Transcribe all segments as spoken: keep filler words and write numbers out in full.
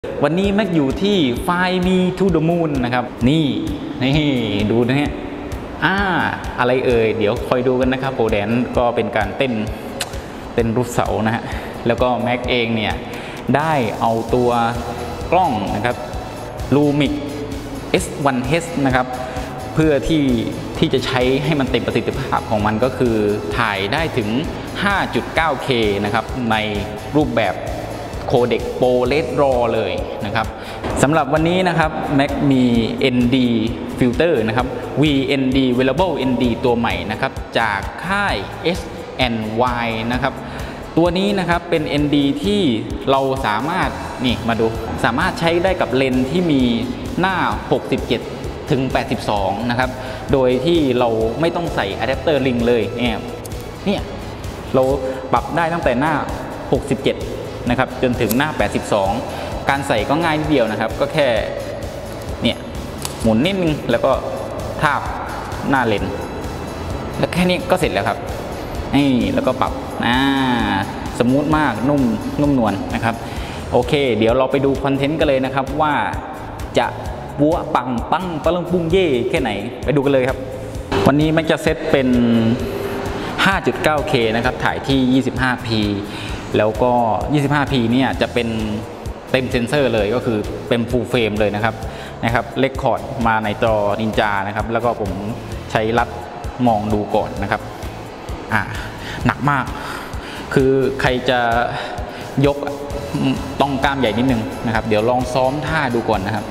วันนี้แม็กอยู่ที่ Fly Me to the Moon นะครับนี่นี่ดูนะฮะอ่าอะไรเอ่ยเดี๋ยวคอยดูกันนะครับโปรแดนก็เป็นการเต้นเต้นรูปเสานะฮะแล้วก็แม็กเองเนี่ยได้เอาตัวกล้องนะครับ Lumix เอส วัน เอช นะครับเพื่อที่ที่จะใช้ให้มันเต็มประสิทธิภาพของมันก็คือถ่ายได้ถึง ห้าจุดเก้าเค นะครับในรูปแบบโคเด็กโปรเลสรอเลยนะครับสำหรับวันนี้นะครับแม็กมี เอ็น ดี Filter นะครับ วี เอ็น ดี Wearable เอ็น ดี ตัวใหม่นะครับจากค่าย เอส แอนด์ วาย นะครับตัวนี้นะครับเป็น เอ็น ดี ที่เราสามารถนี่มาดูสามารถใช้ได้กับเลนส์ที่มีหน้าหกสิบเจ็ดถึงแปดสิบสองนะครับโดยที่เราไม่ต้องใส่อะแดปเตอร์ลิงเลยเนี่ยเนี่ยเราปรับได้ตั้งแต่หน้าหกสิบเจ็ดนะครับจนถึงหน้าแปดสิบสองการใส่ก็ง่ายนิดเดียวนะครับก็แค่เนี่ยหมุนนิดนึงแล้วก็ทาบหน้าเลนส์แล้วแค่นี้ก็เสร็จแล้วครับนี่แล้วก็ปรับอ่าสมูทมากนุ่มนุ่มนวลนะครับโอเคเดี๋ยวเราไปดูคอนเทนต์กันเลยนะครับว่าจะวัวปังปังปะลึงปุ้งเย่แค่ไหนไปดูกันเลยครับวันนี้มันจะเซตเป็น ห้าจุดเก้าเค นะครับถ่ายที่ ยี่สิบห้าพี แล้วก็ ยี่สิบห้าพี เนี่ยจะเป็นเต็มเซนเซอร์เลยก็คือเป็นฟูลเฟรมเลยนะครับนะครับเลคคอร์ดมาในจอนินจานะครับแล้วก็ผมใช้รัดมองดูก่อนนะครับอ่าหนักมากคือใครจะยกต้องกล้ามใหญ่นิดนึงนะครับเดี๋ยวลองซ้อมท่าดูก่อนนะครับ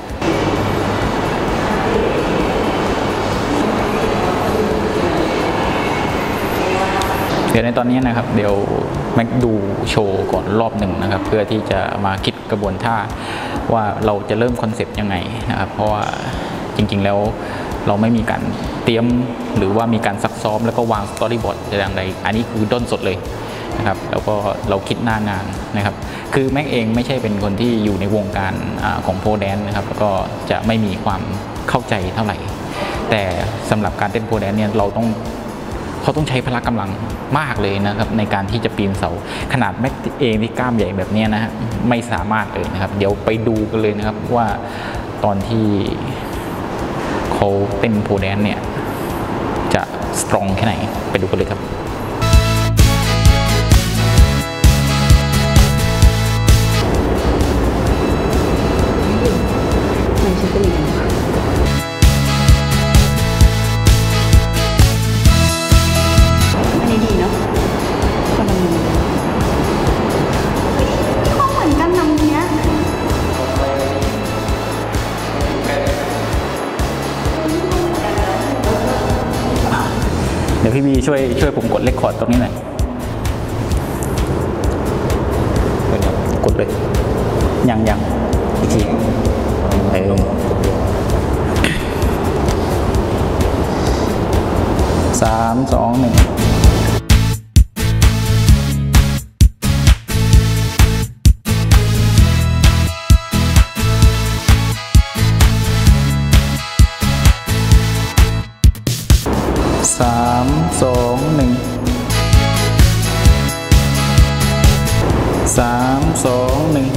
เดี๋ยวในตอนนี้นะครับเดี๋ยวแม็กดูโชว์ก่อนรอบหนึ่งนะครับเพื่อที่จะมาคิดกระบวนท่าว่าเราจะเริ่มคอนเซปต์ยังไงนะครับเพราะว่าจริงๆแล้วเราไม่มีการเตรียมหรือว่ามีการซักซ้อมแล้วก็วางสตอรี่บอร์ดอย่างไรอันนี้คือด้นสดเลยนะครับแล้วก็เราคิดหน้างานนะครับคือแม็กเองไม่ใช่เป็นคนที่อยู่ในวงการของโพแดนนะครับแล้วก็จะไม่มีความเข้าใจเท่าไหร่แต่สำหรับการเต้นโพแดนเนี่ยเราต้องเขาต้องใช้พละกำลังมากเลยนะครับในการที่จะปีนเสาขนาดแม็กเองที่กล้ามใหญ่แบบนี้นะฮะไม่สามารถเลยนะครับเดี๋ยวไปดูกันเลยนะครับว่าตอนที่เขาเต้นโพแดนเนี่ยจะสตรองแค่ไหนไปดูกันเลยครับมันชิคกี้พายอันนี้ดีเนาะคนละมือเขาเหมือนกันนำเนี้ยเดี๋ยวพี่บีช่วยช่วยผมกดเลคคอร์ดตรงนี้หน่อยกดเลยยังยังอีกทีเออสามสองหนึ่งสามสองหนึ่งสามสองหนึ่ง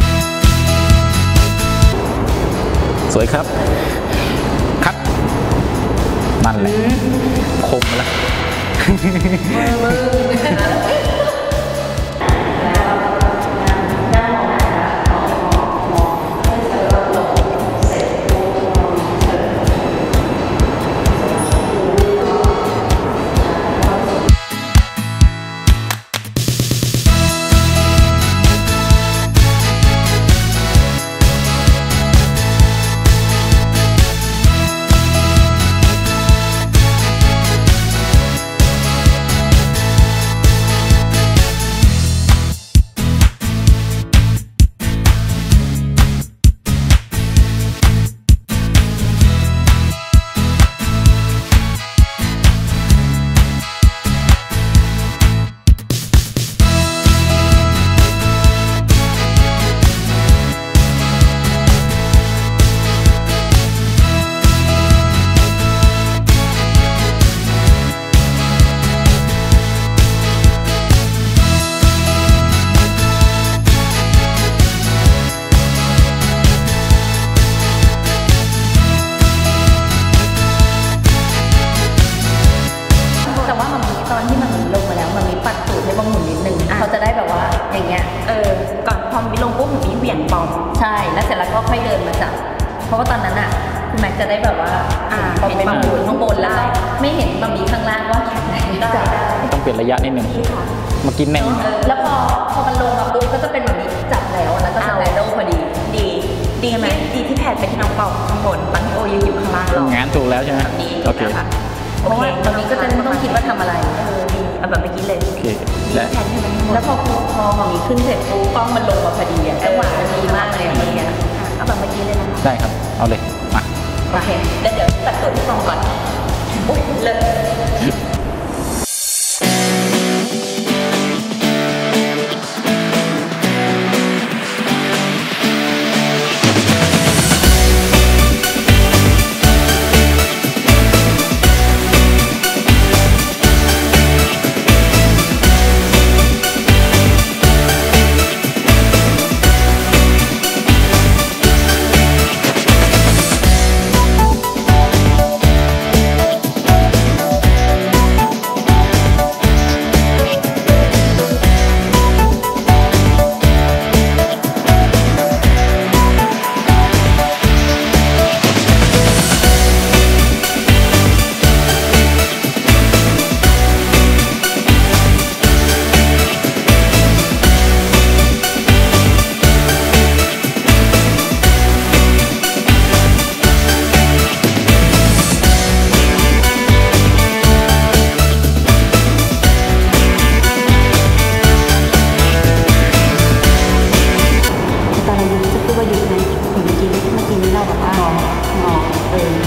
สวยครับคัดนั่นแหละคมแล้วใช่แล้วเสร็จแล้วก็ค่อยเดินมาจับเพราะว่าตอนนั้นอ่ะคุณแม็กจะได้แบบว่าอ่าเห็นบะหมี่ข้างบนแล้วไม่เห็นบะหมี่ข้างล่างว่าแข็งไหนได้มันต้องเปลี่ยนระยะนิดนึงมากินแน่นแล้วพอพอมันลงมาปุ๊บก็จะเป็นแบบนี้จับแล้วแล้วก็จะไดโดพอดีดีดีไหมดีที่แผนไปที่น้องเป่าข้างบนตอนที่โอยืนอยู่ข้างล่างเรางานถูกแล้วใช่ไหมดีโอเคค่ะเพราะว่าตอนนี้ก็จะไม่ต้องคิดว่าทำอะไรเออดีเอาแบบเมื่อกี้เลยโอเคและแล้วพอพอมันมีขึ้นเสร็จปุ๊บกล้องมันลงมาพอดีอะจังหวะมันดีมากเลยอะเมื่อกี้เอาแบบเมื่อกี้เลยนะได้ครับเอาเลยมาโอเคแล้วเดี๋ยวตัดตัวที่กล้องก่อนอุ้ยเลย ตอนเราอยู่จะพูดว่าอยู่ไหนเมื่อกี้เมื่อกี้นี้เราแบบว่ามองเออ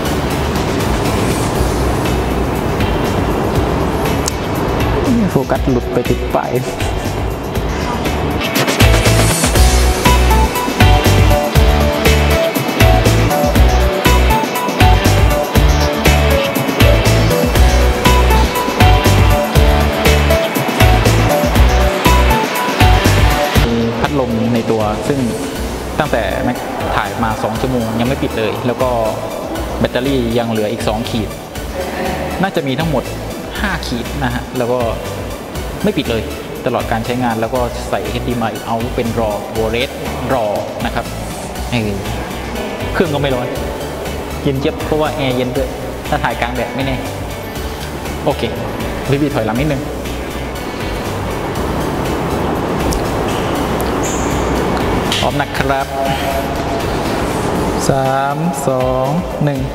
โฟกัสหลุดไปติดปลายพัดลมในตัวซึ่งตั้งแต่แม็กถ่ายมาสองชั่วโมงยังไม่ปิดเลย แล้วก็แบตเตอรี่ยังเหลืออีกสองขีดน่าจะมีทั้งหมดห้าขีดนะฮะแล้วก็ไม่ปิดเลยตลอดการใช้งานแล้วก็ใส่ เอช ดี เอ็ม ไอ เอาเป็นรอโวเรสรอนะครับเออเครื่องก็ไม่ร้อนเย็นเจี๊ยบเพราะว่าแอร์เย็นด้วยถ้าถ่ายกลางแดดไม่แน่โอเครีวิวถอยหลังนิดนึงพร้อมนะครับสามสองหนึ่ง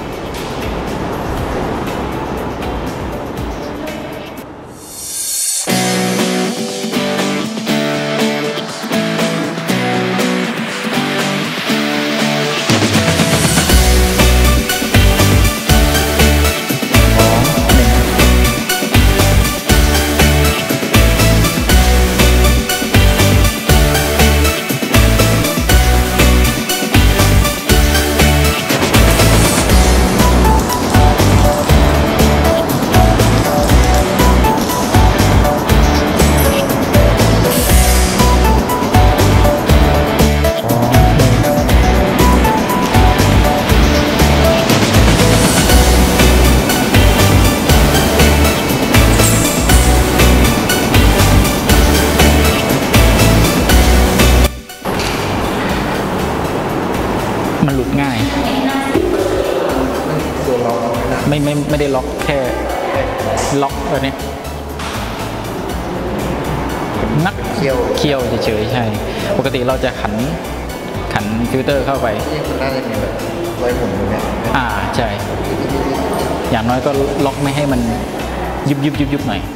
มันหลุดง่ายไม่ไม่ไม่ได้ล็อกแค่ล็อกแบบนี้นักเคี่ยวเคี่ยวเฉยๆใช่ปกติเราจะขันขันฟิลเตอร์เข้าไปนี่มันน่าจะมีแบบไว้หมุนตรงเนี้ยอ่าใช่อย่างน้อยก็ล็อกไม่ให้มันยุบยุบยุบยุบหน่อย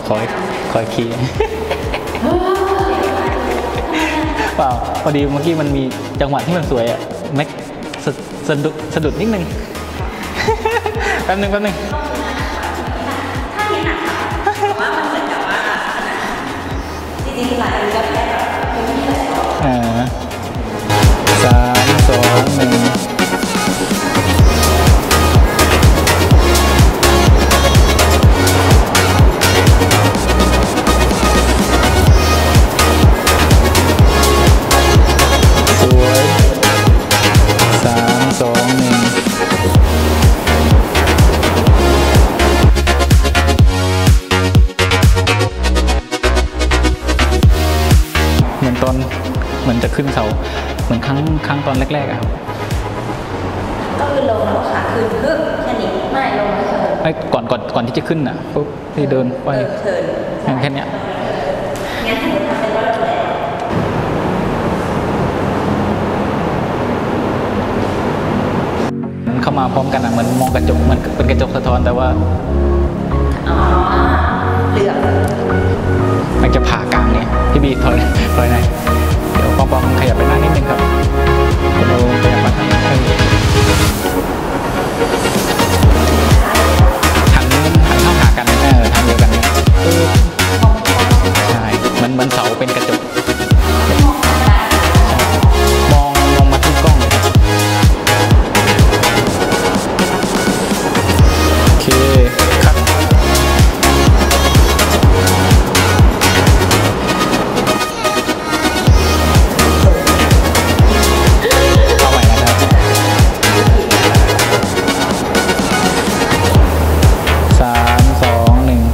คอยคอยคีย์ เปล่าพอดีเมื่อกี้มันมีจังหวะที่มันสวยอะแม็กสะสะดุดสะดุดนิดนึง แป๊บนึงแป๊บนึงถ้านี้หนักแต่ว่ามันเหมือนกับว่าจริงๆหลายอันก็แค่แบบไม่มีอะไรหรอกอ่าสามสองหนึ่งสวยสามสองหนึ่งเหมือนตอนเหมือนจะขึ้นเสาเหมือนครั้งครั้งตอนแรกๆอะครับก็คือลงแล้วขาขึ้นปึ๊บแค่นี้ไม่ลงไม่เทินไอ้ก่อนก่อนก่อนที่จะขึ้นอ่ะปุ๊บที่เดินไปเออเทินแค่เนี้ยงั้นสมมติทำเป็นว่าลงแล้วเข้ามาพร้อมกันอ่ะเหมือนมองกระจกเหมันเป็นกระจกสะท้อนแต่ว่าอ๋อเหลือบมันจะผ่ากลางเนี่ยพี่บีถอยถอยหน่อยเดี๋ยวปอมปอมขยับไปหน้านิดนึงครับเราขยับมาทางนี้หันหันเข้าหากันเออทางเดียวกันเนี่ยใช่มันเหมือนเสาเป็นกระจกมองมองมาที่กล้องเลยครับโอเคครับ เอาใหม่นะครับสามสองหนึ่ง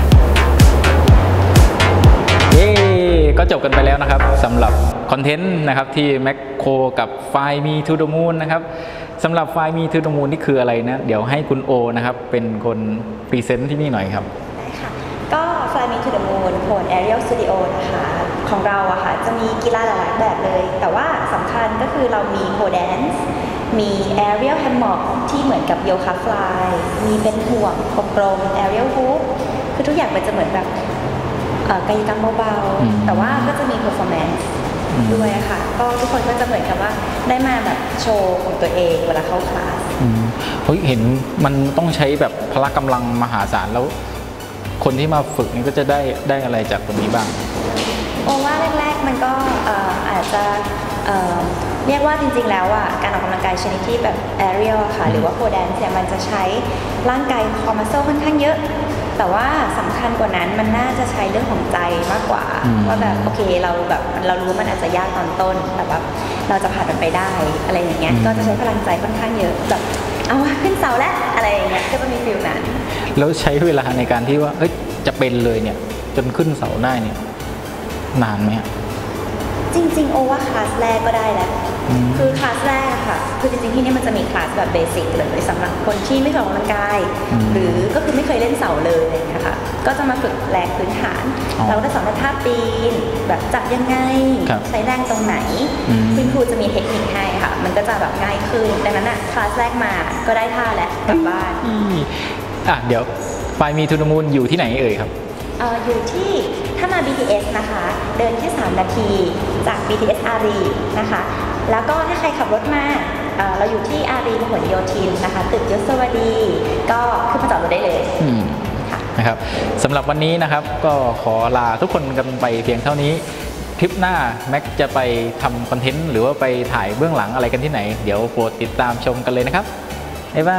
เย้ก็จบกันไปแล้วนะครับสำหรับคอนเทนต์นะครับที่แมคโครกับไฟล์ Me to the Moon นะครับสำหรับไฟล์ Me to the Moon นี่คืออะไรนะเดี๋ยวให้คุณโอนะครับเป็นคนพรีเซนต์ที่นี่หน่อยครับได้ค่ะ ก็ Fly Me to the Moon โผล Aerial Studio นะคะ ของเราอะค่ะจะมีกีฬาหลายๆแบบเลย แต่ว่าสำคัญก็คือเรามีโ pole dance มี Aerial Hammock ที่เหมือนกับโยคะฟลายมีเป็นห่วงกลมๆ Aerial Hoop คือทุกอย่างมันจะเหมือนแบบเอ่อกายกรรมเบาอืมๆ แต่ว่าก็จะมี performance อืมด้วยอะค่ะ ก็ทุกคนก็จะเหมือนกับว่าได้มาแบบโชว์ของตัวเองเวลาเข้าคลาสอืมเฮ้ยเห็นมันต้องใช้แบบพละกำลังมหาศาลแล้ว คนที่มาฝึกนี่ก็จะได้ได้อะไรจากตรงนี้บ้างโอว่าแรกๆมันก็เอ่ออาจจะเอ่อเรียกว่าจริงๆแล้วอ่ะการออกกำลังกายชนิดที่แบบ aerial อะค่ะหรือว่า pole dance เนี่ยมันจะใช้ร่างกาย core muscle ค่อนข้างเยอะ แต่ว่าสำคัญกว่านั้นมันน่าจะใช้เรื่องของใจมากกว่าอืมว่าแบบโอเคเราแบบเรารู้มันอาจจะยากตอนต้น แต่แบบเราจะผ่านมันไปได้อะไรอย่างเงี้ยก็จะใช้พลังใจค่อนข้างเยอะแบบเอาวะขึ้นเสาแล้วอะไรอย่างเงี้ยก็จะมีฟิลนั้นแล้วใช้เวลาในการที่ว่าเอ้ยจะเป็นเลยเนี่ยจนขึ้นเสาได้เนี่ยนานไหมอะจริงๆโอว่าคลาสแรกก็ได้แล้วอืมคือคลาสแรกอะค่ะ คือจริงๆที่นี่มันจะมีคลาสแบบเบสิกเลยสำหรับคนที่ไม่เคยออกกำลังกายอืมหรือก็คือไม่เคยเล่นเสาเลยอะไรอย่างเงี้ยค่ะ ก็จะมาฝึกแรงพื้นฐานอ๋อเราก็จะสอนท่าปีน แบบจับยังไงครับใช้แรงตรงไหนอืมคุณครูจะมีเทคนิคให้ค่ะ มันก็จะแบบง่ายขึ้น ดังนั้นอะคลาสแรกมาก็ได้ท่าแล้วกลับบ้านอีอ่ะเดี๋ยวไฟล์ Me to the Moon อยู่ที่ไหนเอ่ยครับเอ่ออยู่ที่ถ้ามา บี ที เอส นะคะ เดินแค่สามนาทีจาก บี ที เอส อารีนะคะ แล้วก็ถ้าใครขับรถมาเอ่อเราอยู่ที่อารีพหลโยธินนะคะตึกยศวดี ก็ขึ้นมาจอดรถได้เลยอืมค่ะนะครับสำหรับวันนี้นะครับก็ขอลาทุกคนกันไปเพียงเท่านี้คลิปหน้าแม็กจะไปทำคอนเทนต์หรือว่าไปถ่ายเบื้องหลังอะไรกันที่ไหน เดี๋ยวโปรดติดตามชมกันเลยนะครับบ๊ายบาย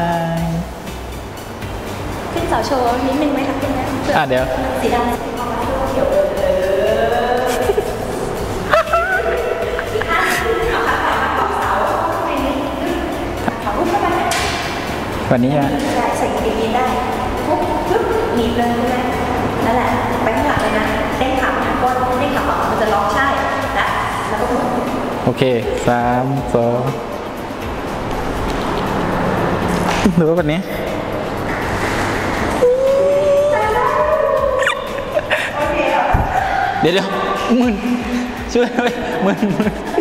ขึ้นเสาโชว์นิดนึงไหมคะพี่แม่อ่ะเดี๋ยวสีดำเขียวเออขอรูปเข้าไปวันนี้อ่ะใช่ใส่กางเกงยีนได้ปุ๊บปุ๊บหนีบเลยใช่ไหมนั่นแหละไปข้างหลังเลยนะเด้งขาหาก้นเด้งขาออกมันจะล็อกใช่และแล้วก็หมุนโอเคสามสองหรือว่าวันนี้เดี๋ยวเดี๋ยวมึนช่วยด้วยมึนมึน